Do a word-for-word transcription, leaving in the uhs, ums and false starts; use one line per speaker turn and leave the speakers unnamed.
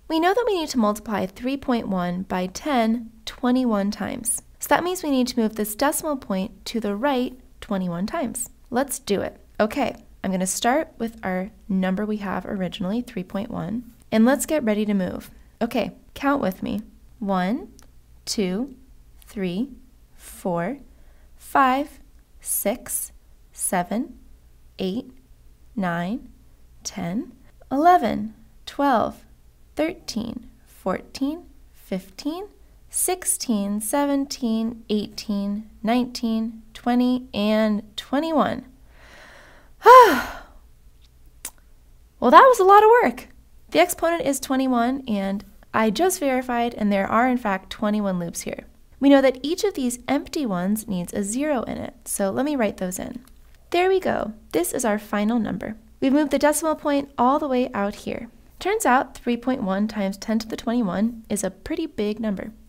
We know that we need to multiply three point one by ten twenty-one times. So that means we need to move this decimal point to the right twenty-one times. Let's do it. Okay, I'm going to start with our number we have originally, three point one, and let's get ready to move. Okay, count with me. one, two, three, four, five, six, seven, eight, nine, ten, eleven, twelve, thirteen, fourteen, fifteen, sixteen, seventeen, eighteen, nineteen, twenty, and twenty-one. Well, that was a lot of work. The exponent is twenty-one, and I just verified, and there are in fact twenty-one loops here. We know that each of these empty ones needs a zero in it, so let me write those in. There we go. This is our final number. We've moved the decimal point all the way out here. Turns out three point one times ten to the twenty-one is a pretty big number.